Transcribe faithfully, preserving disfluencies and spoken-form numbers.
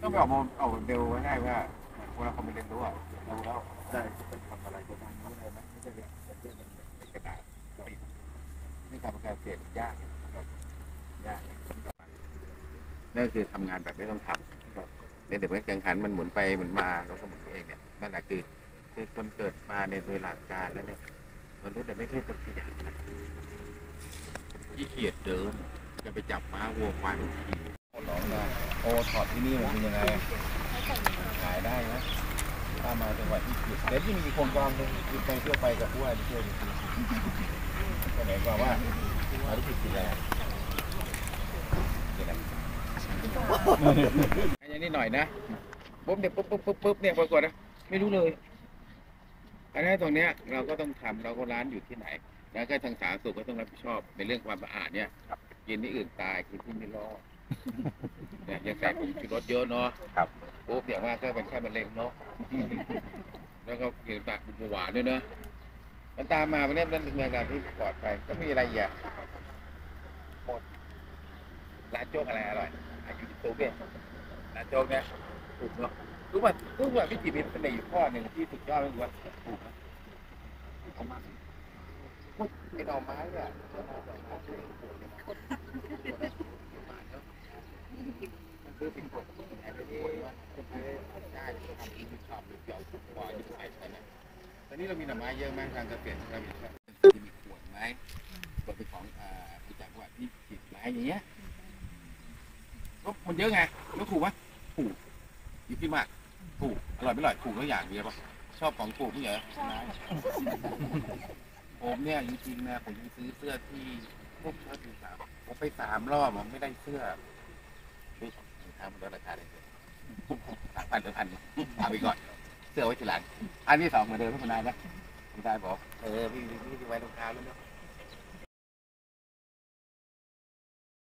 ต้องไปออกโมออกเร็วไว้ได้ว่าเวลาคอมเมนต์รู้อ่ะรู้แล้วได้จะทำอะไรจะทำรู้อะไรไหมไม่ใช่เป็นเป็นเรื่องเป็นกระดาษปิดนี่ทำการเปลี่ยนยากยากนั่นคือทำงานแบบไม่ต้องทำในเดี๋ยวมันแข่งขันมันหมุนไปหมุนมาเราก็หมุนเองเนี่ยนั่นแหละคือคือคนเกิดมาในโดยหลักการแล้วเนี่ยมนุษย์แต่ไม่ใช่ตัวอย่างขี้เกียจเดินจะไปจับม้าวัวควายขี่ร้องได้โอ้ถอดที่นี่มันเป็นยังไงขายได้นะถ้ามาจังหวัดที่เกียจเดี๋ยวยิ่งมีโครงการหนึ่งคือไปเที่ยวไปกับผู้ว่าที่เที่ยวจริงๆก็หมายความว่ามาที่ผิดอะไรอย่างนี้หน่อยนะปุ๊บเนี่ยปุ๊บปุ๊บปุ๊บปุ๊บเนี่ยปรากฏนะไม่รู้เลยอันนี้ตรงเนี้ยเราก็ต้องทำเราก็ร้านอยู่ที่ไหนแล้วก็ทางสาธารณสุขก็ต้องรับผิดชอบในเรื่องความสะอาดเนี่ยกินที่อื่นตายกินที่ไม่รอดเนี่ยยังใส่ผงชูรสเยอะเนาะครับปุ๊บอย่างว่าก็เป็นแค่มะเร็งเนาะแล้วก็กินปากเป็นหวานด้วยเนาะมันตามมาวันนี้มันเป็นงานที่ปลอดภัยก็มีอะไรอย่างหมดร้านโจ๊กอะไรอร่อยอายุติโตเบ้ร้านโจ๊กเนี่ยถูกเนาะรู้ป่ะรู้ป่ะพี่จีมีเสน่ห์อยู่ข้อหนึ่งที่สุดยอดเลยว่าถูกนะเอามาไอ้ดอกไม้เนี่ยมันคือสิ่งปลูกสร้างได้ดีมันคือได้ทำอินชอบหรือเกี่ยวกับปล่อยที่ใส่ไปนะตอนนี้เรามีหน่อไม้เยอะมากทางเกษตรเรามีจะมีขวดไม้ขวดเป็นของอ่าจากว่าที่ติดไม้อย่างเงี้ยก็มันเยอะไงแล้วถูกไหมถูกอยู่ที่มากถูกอร่อยไม่อร่อยถูกแล้วอย่างเดียวป่ะชอบของถูกไม่เหรอผมเนี่ยจริงๆนะผมซื้อเสื้อที่พวกชอบดูสาวผมไปสามรอบผมไม่ได้เสื้อดูทำลดราคาเลยสามพันหรือพันเอาไปก่อนเสื้อไว้ทีหลังอันที่สองเหมือนเดิมไม่คนนายนะคุณนายบอกเออพี่พี่ไว้รองเท้าแล้วเนาะ